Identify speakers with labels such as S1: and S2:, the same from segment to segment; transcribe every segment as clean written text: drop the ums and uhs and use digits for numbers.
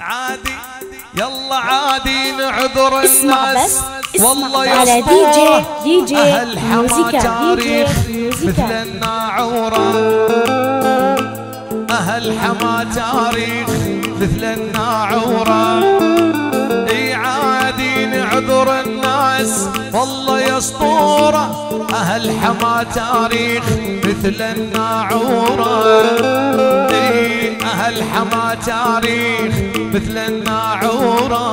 S1: عادي يلا عادي نعذر الناس والله
S2: على دي جي
S1: أهل حما
S2: ميوزيكا
S1: تاريخ مثل الناعورة أهل حما تاريخ مثل الناعورة اي عادي نعذر الناس والله يا اسطورة أهل حما تاريخ مثل الناعورة اي أهل حما تاريخ مثل الناعورة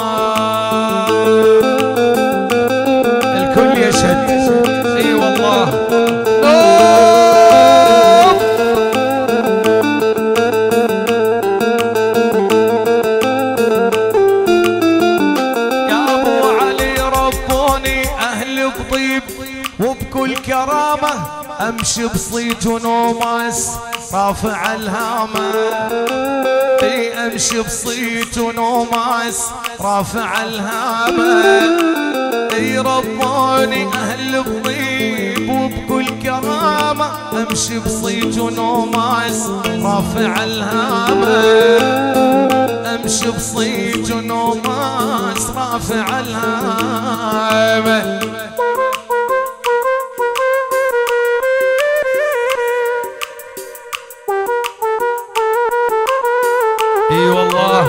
S1: الكل يشهد اي والله وبكل كرامة أمشي بصيت ونوماس رافع الهامة اي أمشي بصيت ونوماس رافع الهامة اي ربوني أهل الطيب وبكل كرامة أمشي بصيت ونوماس رافع الهامة أمشي بصيت ونوماس رافع الهامة اي والله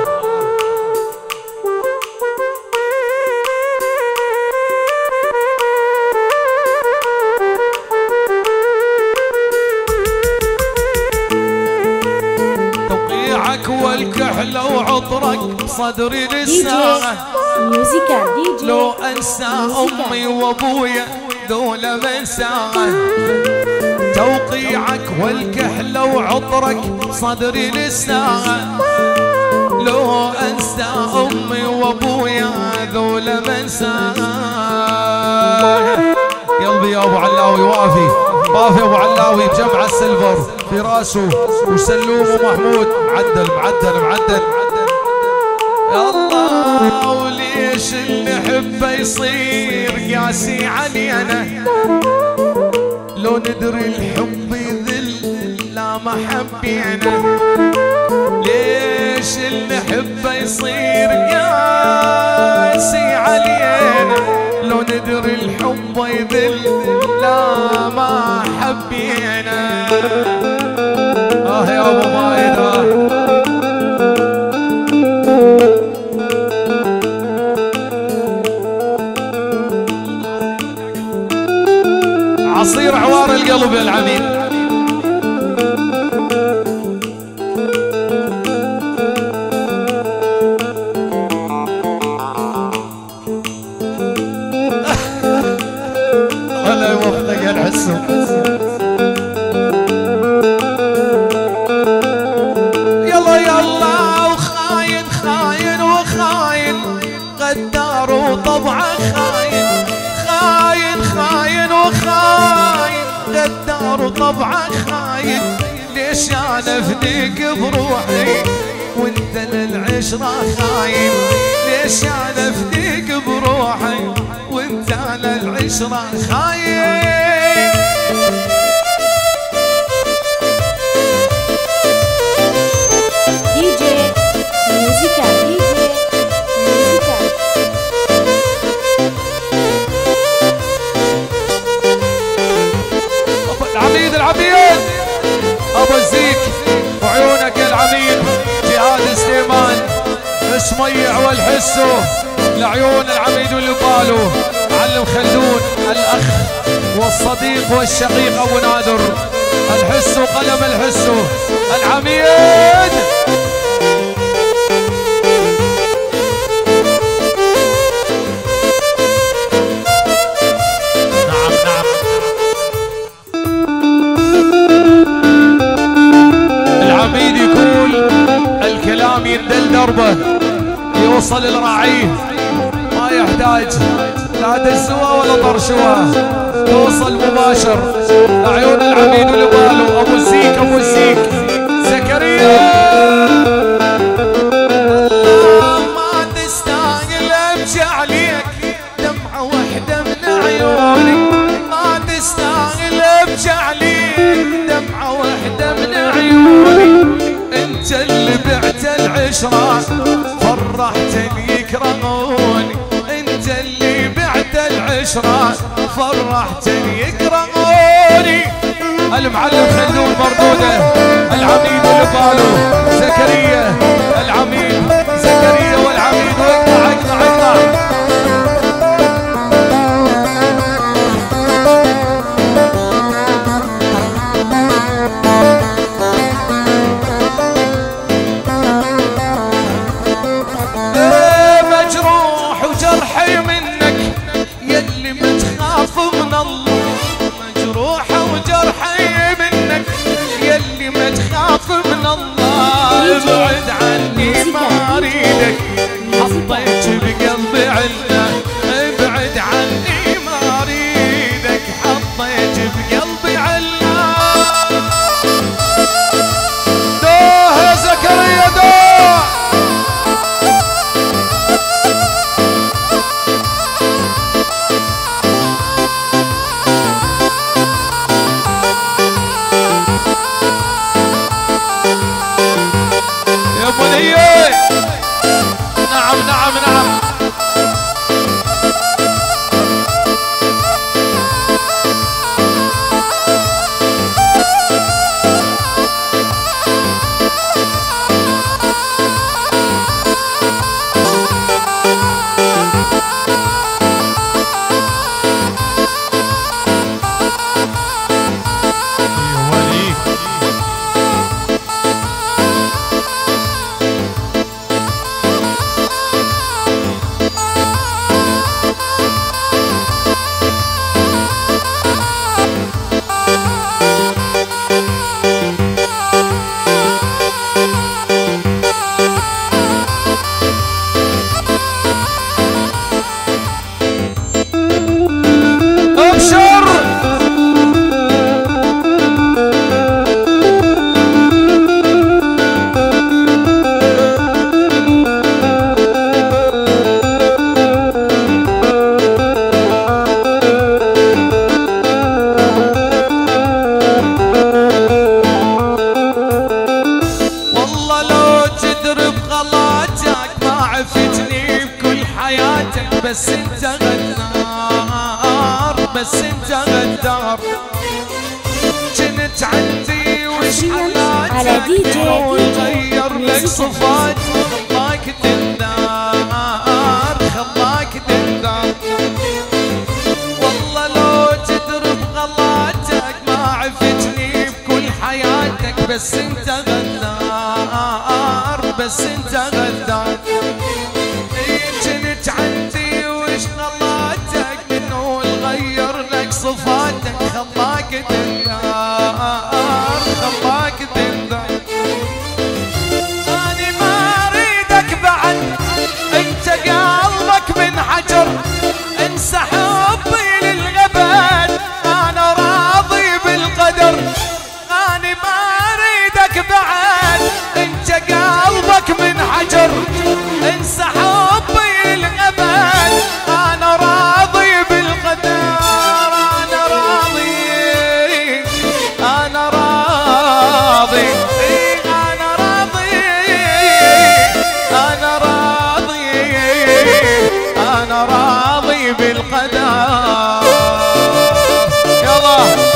S1: توقيعك والكحلة وعطرك بصدري للساعة
S2: ميوزيكا دي جي
S1: لو انسى امي وابويا ذولا منساها توقيعك والكحلة وعطرك صدري للساعة لو انسى امي وابويا ذولا منساها قلبي يا ابو علاوي وافي ابو علاوي بجمع السلفر في راسه وسلوم ومحمود معدل يا الله وليش اللي حبه يصير قاسي علينا لو ندري الحب يذل لا ما حبينا ليش اللي حبه يصير قاسي علينا لو ندري الحب يذل لا ما حبينا يا ابو مايدة عصير عوار القلب يا العميد ولا يوفقك يا الحسن يلا وخاين غدار وطبعه خاين وخاين غدار وطبعه خاين ليش انا افديك بروحي وانت للعشره خاين ليش انا افديك بروحي وانت للعشره خاين
S2: دي جي ميوزيكا دي جي ميوزيكا
S1: العبيد ابو الزيك وعيونك العميد جهاد سليمان اسميع والحسو لعيون العميد واللي بالو معلم خلدون الاخ والصديق والشقيق ابو نادر الحسو قلم الحسو العميد العميد يقول الكلام يندل دربه يوصل لراعيه ما يحتاج لا دسوه ولا طرشوه توصل مباشر لعيون العميد والبالو ابو الزيك زكريا ما تستاهل ابكي عليك دمعه واحده من عيوني ما تستاهل ابكي عليك دمعه واحده من عيوني انت اللي بعت العشره بشرى فرحتني يقرأوني. المعلم خلدون مردوده، العميد والبالو زكريا، العميد زكريا والعميد، واقطع اقطع اقطع. مجروح وجرحي منك يلي ما تخاف من الله، مجروح وجرحي منك يلي ما تخاف من الله. ابعد عني ما اريدك حطيت بقلبي علة، ابعد عني ما اريدك حطيت بقلبي علة. دوه يا زكريا دوه. نعم نعم نعم. بس انت غدار، بس انت غدار. كنت عندي وش حالاتك وغير لك صفاتي، خلاك دندار خلاك دندار. والله لو تدري بغلاتك ما عفتني بكل حياتك، بس انت غدار بس انت غدار. كنت عندي وش غلاتك منو غير لك صفاتك، خلاك دندار خلاك دندار. أنا ما أريدك بعد، أنت قلبك من حجر، انسى حبي للأبد، أنا راضي بالقدر. أنا ما أريدك بعد، أنت قلبك من حجر، انسى حبي للأبد، أنا راضي بالقدر. أنا راضي أنا راضي أنا راضي أنا راضي أنا راضي بالقدر. يلا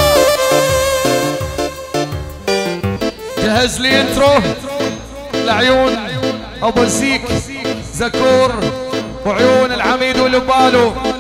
S1: جهز لي انترو لعيون ابو الزيك زكور وعيون العميد والبالو.